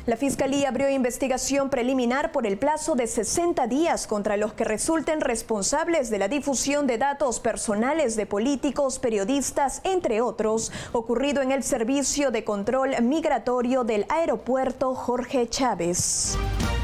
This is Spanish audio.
La Fiscalía abrió investigación preliminar por el plazo de 60 días contra los que resulten responsables de la difusión de datos personales de políticos, periodistas, entre otros, ocurrido en el Servicio de Control Migratorio del Aeropuerto Jorge Chávez.